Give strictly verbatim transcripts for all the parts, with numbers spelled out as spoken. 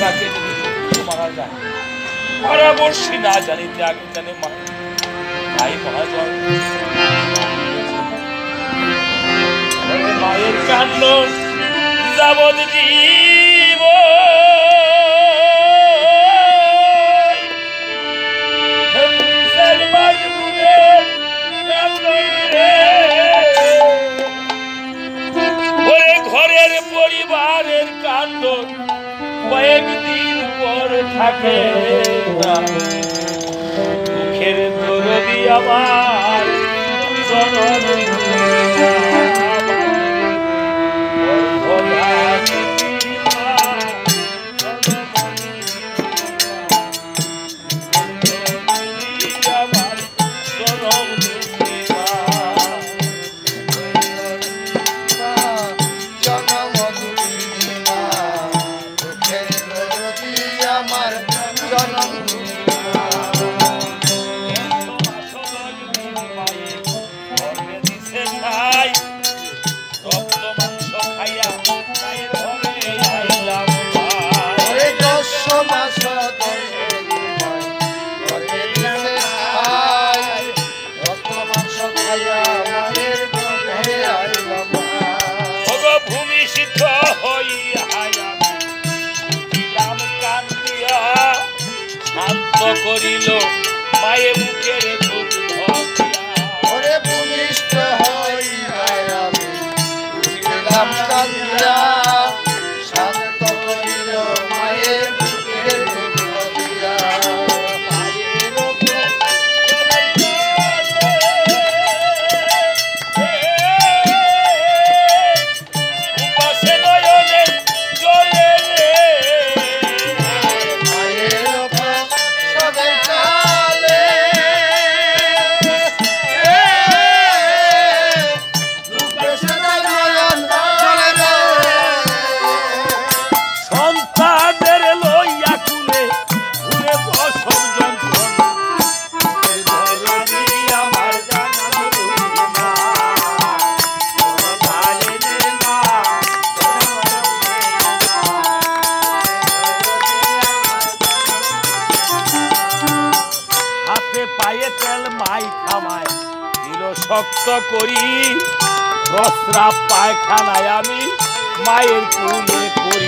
তাকে মারা যায় পরামর্শী না জানিতে আগে জানে মা ভাই মহাজন মায়ের কান্ড যাবৎ জীব ঘরের পরিবারের কাণ্ড কয়েকদিন পর থাকে দুঃখের দরদি আমার করিল মায়ের মুখের দুধ ওরে ভূমিষ্ঠ হইয়া আমি উঠিলাম কান্দিয়া শান্ত করিল মায়ের মুখের দুধ দিয়া মায়ের উপাসে নয়নে চলে রে মায়ের শক্ত করি প্রস্রাব পায়খানায় আমি মায়ের কুলে করি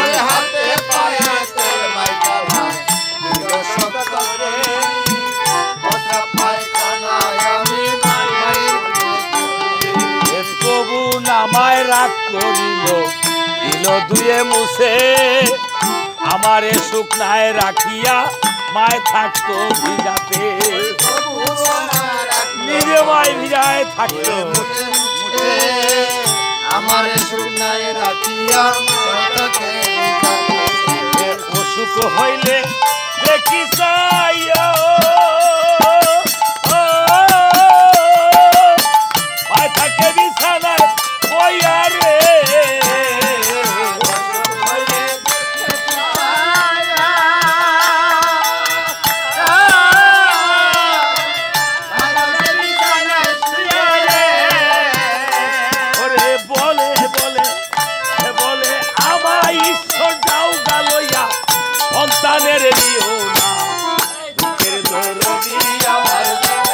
তবু নামায় রাগ করিল দিল দুয়ে মুছে আমারে শুকনায় রাখিয়া মায় থাকতো ভিজাতে নিজে মায় ভিজায় থাকতো আমার শুকনায় রাখিয়া অসুখ হইলে দেখি চাইয়া মায় থাকে বিছানায় বইয়া রে সন্তানের নিও না দুঃখের দরদি আমার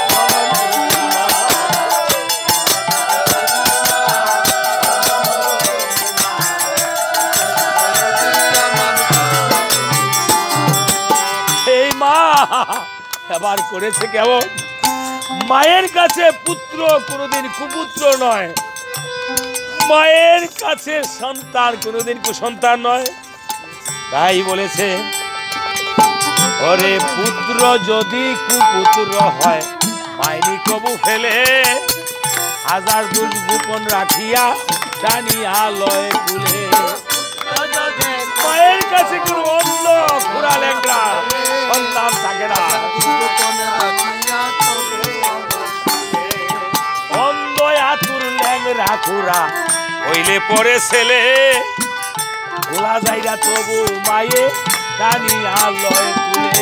এই মা এবার করেছে কেমন মায়ের কাছে পুত্র কোনোদিন কুপুত্র নয় মায়ের কাছে সন্তান কোনোদিন কুসন্তান নয় তাই বলেছে ওরে পুত্র যদি কুপুত্র হয় মাইনি কবু ফেলে হাজার দুধ গোপন রাখিয়া টানিয়া লয় কুলে মায়ের কাছে কোনো অন্য খুড়া লেংরা সন্তান থাকে না অন্ধ আতুর ল্যাংরা খুড়া হইলে পরে ছেলে গোলা যাইরা তবু মায়ে টানিয়া লয় কুলে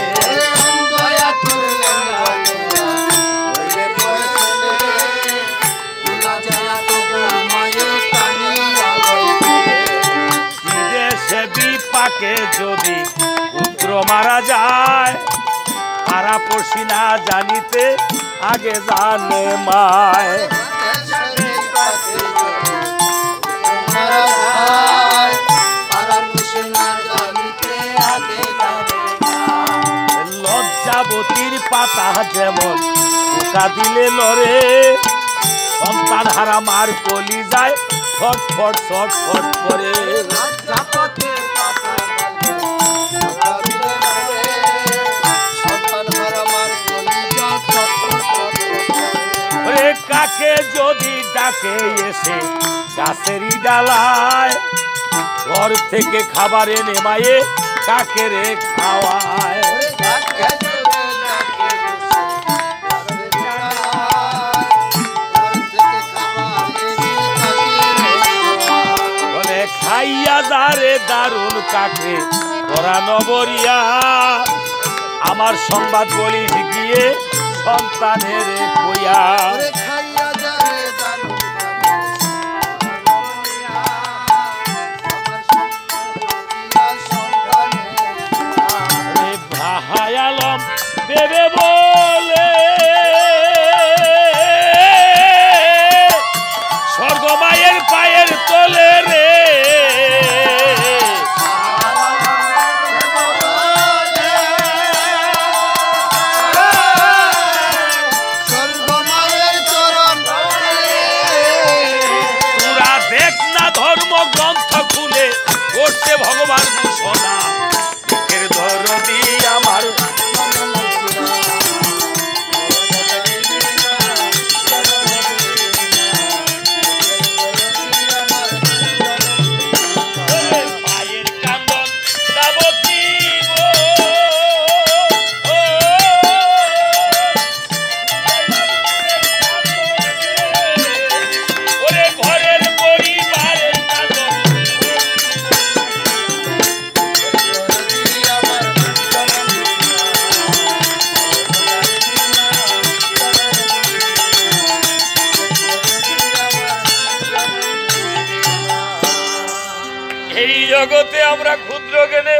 বিদেশে বিপাকে যদি যদি পুত্র মারা যায়, পাড়া পড়শি না জানিতে আগে জানে মায়। লজ্জাবতীর পাতা যেমন পোকা দিলে লড়ে, সন্তান হারা মার কলি যায় ছটফট ছটফট করে। কাকে যদি ডাকে এসে গাছেরই ডালায়, ঘর থেকে খাবার এনে মায়ে কাকে রে খাওয়ায়। বলে খাইয়া যারে দারুণ কাকে ওরা নগরিয়া, আমার সংবাদ বলিস গিয়ে সন্তানের কইয়া। ভাহায়ালম দেবে বলে স্বর্গমায়ের পায়ের তলে রে, তোরা দেখ না ধর্মগ্রন্থ খুলে করছে ভগবান ঘোষণা, দরদি আমার পায়ের কান্দন যাবতী ওরে ঘরের পরিবারের কান্দন। এই জগতে আমরা ক্ষুদ্র জ্ঞানে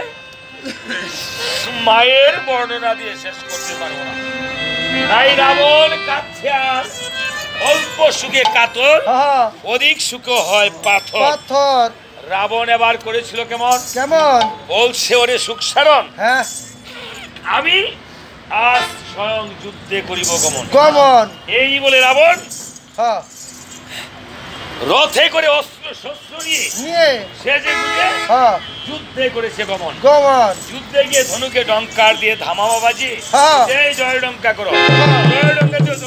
মায়ের বর্ণনা দিয়ে শেষ করতে পারবো না। তাই রাবণ কাছে আস অল্প সুখে কাতর, অধিক সুখ হয় পাথর। রাবণ এবার করেছিল কেমন কেমন বলছে, ওরে সুখসারণ, হ্যাঁ আমি আজ স্বয়ং যুদ্ধে করিব গমন গমন। এই বলে রাবণ রথে করে অস্ত্র শস্ত্র নিয়ে সেজে গুজে যুদ্ধে করেছে গমন গমন। যুদ্ধে গিয়ে ধনুকে ডঙ্কার দিয়ে ধামামা বাজি এই জয় ডঙ্কা করো, জয় ডঙ্কা দিও।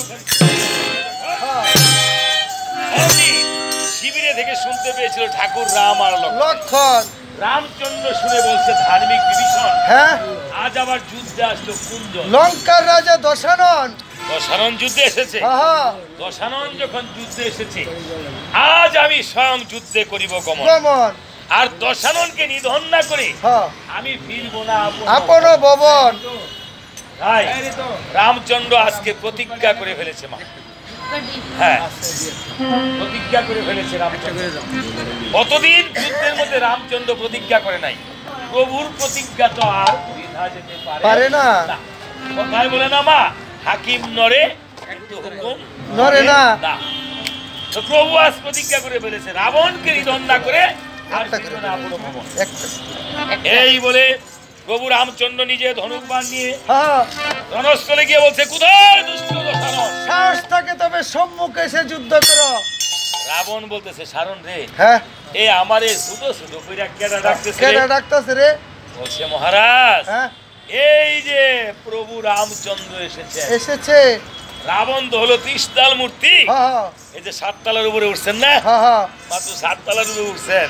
শিবিরে থেকে শুনতে পেয়েছিল ঠাকুর রাম আর লক্ষণ। রামচন্দ্র শুনে বলছে ধার্মিক বিভীষণ, হ্যাঁ আজ আবার যুদ্ধে আসলো কুঞ্জ, লঙ্কার রাজা দশানন। দশানন যুদ্ধে এসেছে, দশানন যখন যুদ্ধে এসেছে আজ আমি স্বয়ং যুদ্ধে করিব গমন। আর দশাননকে নিধন না করে আমি ফিরব না আপন ভবন। তাই রামচন্দ্র আজকে প্রতিজ্ঞা করে ফেলেছে মা, হ্যাঁ প্রতিজ্ঞা করে ফেলেছে রামচন্দ্র। কতদিন যুদ্ধের মধ্যে রামচন্দ্র প্রতিজ্ঞা করে নাই, প্রভুর প্রতিজ্ঞা তো আর বৃথা যেতে পারে না। কথায় বলে না মা, হাকিম নরে কিন্তু হুকুম নরে না। তো প্রভু আজ প্রতিজ্ঞা করে ফেলেছে রাবণকে নিধন না করে আর ফিরবে না আপন ভবন। এই বলে প্রভু রামচন্দ্র নিজে ধনুক বাণ নিয়ে রণস্থলে গিয়ে বলছে, কোথায় দুষ্ট দশানন, সাহস থাকে তবে সম্মুখে এসে যুদ্ধ করো। রাবণ বলতেছে, সারণ রে, হ্যাঁ এ আমারে ছোট ছোট কইরা কেডা ডাকতেছে, কেডা ডাকতেছে রে? বলছে মহারাজ, হ্যাঁ এই যে প্রভু রামচন্দ্র এসেছে এসেছে। রাবণ তো হলো ত্রিশতাল মূর্তি, এই যে সাত তালার উপরে উঠছেন না, মাত্র সাত তালার উপরে উঠছেন।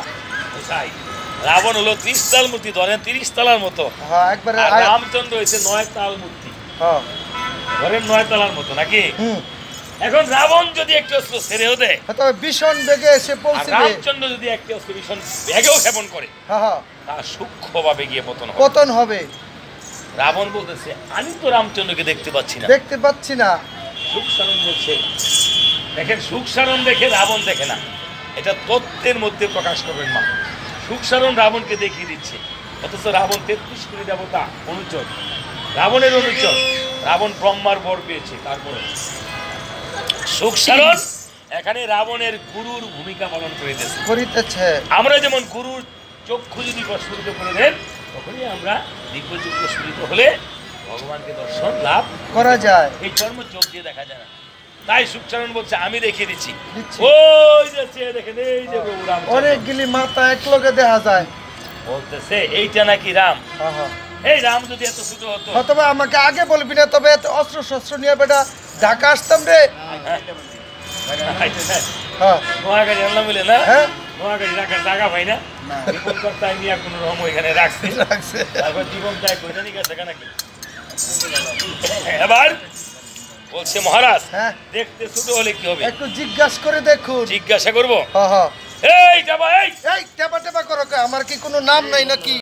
রাবণ হলো ত্রিশতাল মূর্তি, ধরেন তিরিশ তালার মতো, রামচন্দ্র হয়েছে নয় তাল মূর্তি, ধরেন নয় তালার মতো নাকি। এখন রাবণ যদি একটি অস্ত্র ছেড়েও দেয় তবে ভীষণ বেগে এসে পৌঁছবে, রামচন্দ্র যদি একটি অস্ত্র ভীষণ বেগেও ক্ষেপণ করে তা সূক্ষ্মভাবে গিয়ে পতন হবে পতন হবে। রাবণ বলতেছে, আমি তো রামচন্দ্রকে দেখতে পাচ্ছি না দেখতে পাচ্ছি না সুখসারণ বলছে, দেখেন সুখসারণ দেখে রাবণ দেখে না, এটা তত্ত্বের মধ্যে প্রকাশ করবেন মা। সুখসারণ রাবণকে দেখিয়ে দিচ্ছে, অথচ রাবণ তেত্রিশ কোটি দেবতা অনুচর, রাবণের অনুচর, রাবণ ব্রহ্মার বর পেয়েছে। তারপরে সুখসারণ এখানে রাবণের গুরুর ভূমিকা পালন করিতেছে করিতেছে আমরা যেমন গুরুর চক্ষু যদি প্রস্ফুটিত করে দেন, তখনই আমরা দিব্যচক্ষু প্রস্ফুটিত হলে ভগবানকে দর্শন লাভ করা যায়। এই চর্ম চোখ দিয়ে দেখা যায় না। তাই সুখসারণ বলছে আমি দেখিয়ে দিচ্ছি। ওই যে দেখেন, এই যে প্রভু রাম, অনেকগুলি মাথা এক লগে দেখা যায়। বলতেছে এইটা নাকি রাম। এই রাম যদি এত ছোট হতো, তবে আমাকে আগে বলবি না, তবে এত অস্ত্র শস্ত্র নিয়ে বেটা ঢাকা আসতাম রে। হ্যাঁ নোয়াগাড়ি আনলাম বলে না, হ্যাঁ নোয়াগাড়ি রাখার জায়গা পাই না, জীবন কর্তায় নিয়ে কোনো রকম ওইখানে রাখছে রাখছে তারপর জীবন তাই কইটা নিয়ে গেছে নাকি। এবার বলছে মহারাজ, হ্যাঁ দেখতে ছোট হলে কি হবে, একটু জিজ্ঞাসা করে দেখুন। জিজ্ঞাসা করবো? হ্যাঁ হ্যাঁ। এই টেবা, এই এই টেবা টেবা করো, আমার কি কোনো নাম নাই নাকি?